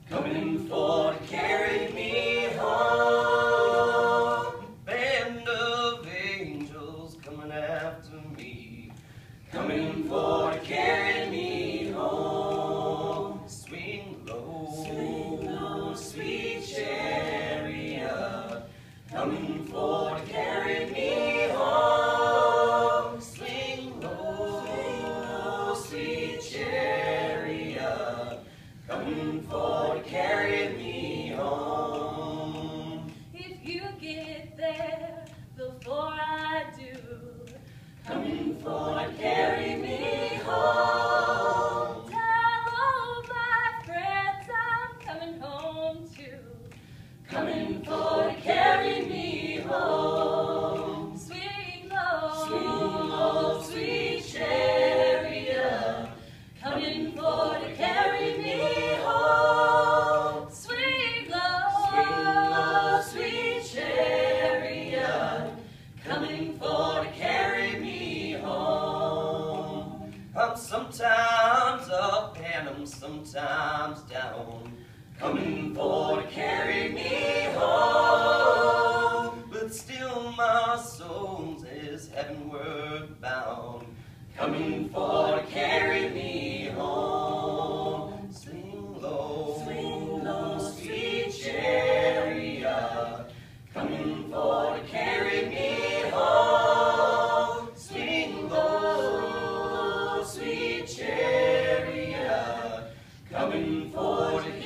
coming for to carry me home. Band of angels coming after me, coming for to carry me home. Swing low, sweet chariot, coming for to carry me home. Swing low, sweet chariot, coming for to carry me home. If you get there before I do, coming for to carry me home. tell all my friends I'm coming home too, Coming for to carry me home. swing low, Sweet chariot, coming for to carry me home. Swing low, sweet chariot, coming for to carry me home. I'm sometimes up and I'm sometimes down, coming for to carry me home. But still my soul is heavenward bound, coming for to carry me home. Swing low, sweet chariot, coming for to carry me home. Swing low, sweet chariot, coming for to